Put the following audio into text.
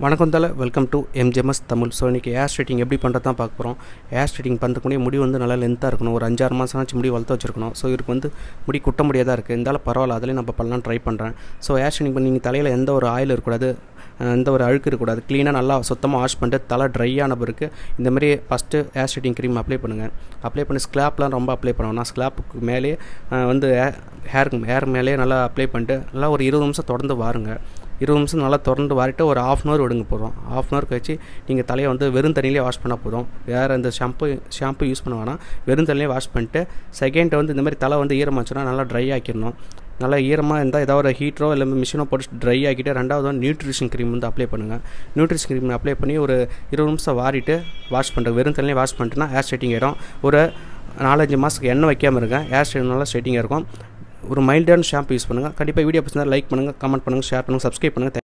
வணக்கம் தல welcome to Mgms தமிழ். ஸோ இன்றைக்கி ஹேர் ஸ்ட்ரைட்டிங் எப்படி பண்ணுறது தான் பார்க்க போகிறோம். ஹேர் ஸ்ட்ரைட்டிங் பண்ணுறதுக்கு முடி வந்து நல்லா லென்த்தாக இருக்கணும். ஒரு 5-6 மாதம் ஆச்சு முடி வளர்த்து வச்சிருக்கணும். ஸோ இதுக்கு வந்து முடி குட்ட முடியாதான் இருக்குது. இருந்தாலும் பரவாயில்ல, அதிலே நம்ம பண்ணலாம் ட்ரை பண்ணுறேன். ஸோ ஹேர் ஸ்ட்ரைட்டிங் பண்ணி நீங்கள் தலையில் எந்த ஒரு ஆயில் இருக்கக்கூடாது, எந்த ஒரு அழுக்கு இருக்கக்கூடாது. க்ளீனாக நல்லா சுத்தமாக வாஷ் பண்ணிட்டு தலை ட்ரை ஆன பிறகு இந்தமாதிரி first hair straightening cream apply பண்ணுங்கள். அப்ளை பண்ணி ஸ்க்ளாப்லாம் ரொம்ப அப்ளை பண்ணுவோம். நான் ஸ்க்ளாப்புக்கு மேலே வந்து ஹேர் மேலே நல்லா அப்ளை பண்ணிட்டு நல்லா ஒரு 20 நிமிஷம் தொடர்ந்து வாருங்க. 20 நிமிஷம் நல்லா தொடர்ந்து வாரிட்டு ஒரு ½ hour விடுங்க போதும். ½ hour கழிச்சு நீங்கள் தலையை வந்து வெறும் தண்ணியிலே வாஷ் பண்ணால் போதும். வேறு இந்த ஷாம்பு யூஸ் பண்ண வேணாம். வெறும் தண்ணியிலே வாஷ் பண்ணிட்டு செகண்ட் வந்து இந்தமாதிரி தலை வந்து ஈரமாச்சுன்னா நல்லா ட்ரை ஆக்கிடணும். நல்லா ஈரமாக இருந்தால் ஏதாவது ஒரு ஹீட்டரோ இல்லை மிஷினோ போட்டு ட்ரை ஆக்கிட்டு ரெண்டாவது வந்து நியூட்ரிஷன் க்ரீம் வந்து அப்ளை பண்ணுங்கள். நியூட்ரிஷன் க்ரீம் அப்ளை பண்ணி ஒரு 20 நிமிஷம் வாரிட்டு வாஷ் பண்ணுறது. வெறும் தண்ணியிலே வாஷ் பண்ணிட்டுனா ஹேர் ஸ்ட்ரைட்டிங் ஆகிடும். ஒரு 4-5 மாதத்துக்கு எண்ணெய் வைக்காமல் இருக்கேன். ஹேர் ஸ்ட்ரைட்டிங் நல்லா ஸ்ட்ரைட்டிங்காக இருக்கும். ஒரு மைல்டான ஷாம்பு யூஸ் பண்ணுங்கள். கண்டிப்பாக வீடியோ பிடிச்சிருந்தா லைக் பண்ணுங்கள், கமெண்ட் பண்ணுங்கள், ஷேர் பண்ணுங்கள், சப்ஸ்கிரைப் பண்ணுங்கள்.